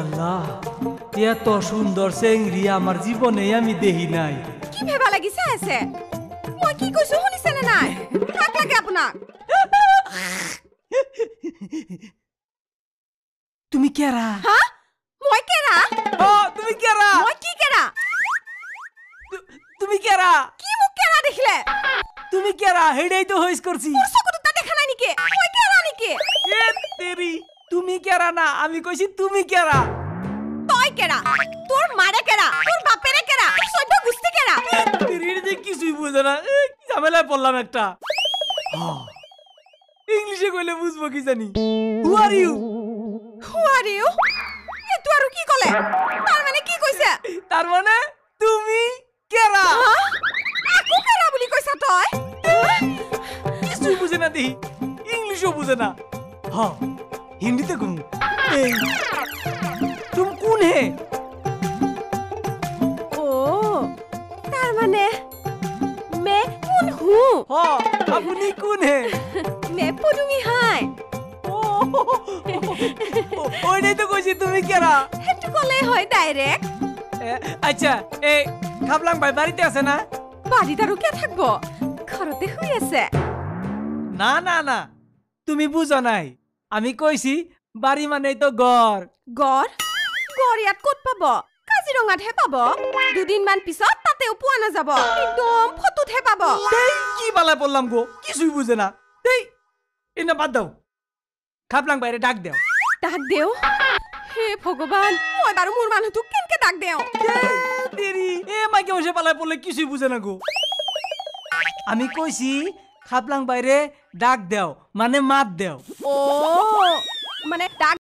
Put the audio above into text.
আল্লাহ, এত সুন্দর চেংড়ি আমার জীবনে আমি দেখি নাই। কি ভেবা লাগিছে আছে? মই কি কইছো শুনিছে না নাই? থাক লাগে আপোনাক। তুমি কেরা? হ্যাঁ মই কেরা? তুমি কেরা? মই কি কেরা? তুমি কেরা? কি মুখ কেরা দেখিলে? তুমি কেরা? হেডাই তো হইস করছি। তোর চকুত তা দেখা নাই নিকে? মই কেরা নিকে? এ তেরি, তুমি কেরা না, আমি কইছি তুমি কেরা। তই কেরা? তোর মারে কেরা? তোর বাপেরে কেরা? সদ্য গুস্তি কেরা? তেরির যে কিছুই বুঝে না, কি ঝামেলায় পড়লাম একটা। ইংলিশে কইলে বুঝবো কি জানি। হু are you? Who are you? এ তুই আর কি কলে? তার মানে কি কইছে? তার মানে তুমি কেরা? আকু কেরা বুলি কইছা তই? কিছুই বুঝে না দেখি, ইংলিশও বুঝে না। হিন্দিতে কম। এই তুম কোন হে? ও তার মানে মে কোন হু? আপনি কোন হে? মে পুদুমি হাই। ওইটাই তো কইছি তুমি কেরা। হেতু কলে হয় ডাইরেক্ট। আচ্ছা, এই খাবলাং ভাই বাড়িতে আছে না? বাড়িতে আর কে থাকবো? ঘরতে শুই আছে। না না না, তুমি বুঝো নাই। আমি কইছি বাড়ি মানেই তো ঘর। গড় গড় ইয়াত ক'ত পাব? কাজিৰঙাতহে পাব। দুদিনমান পিছত তাতেও পোৱা নাযাব। একদম ফটোতহে পাব। কি বালা বললাম গো, কিছুই বুঝে না। এনে বাদ দাও, খাবলাং বাইরে ডাক দেও। ডাক দেও? হে ভগৱান, মই বাৰু মোৰ মানুহটোক কেনেকে ডাক দেও? দেরি এ মাইকে বসে পালায় পড়লে কিছুই বুঝে না গো। আমি কইছি খাবলাং বাইরে ডাক দেও, মানে মাত দেও। ও মানে ডাক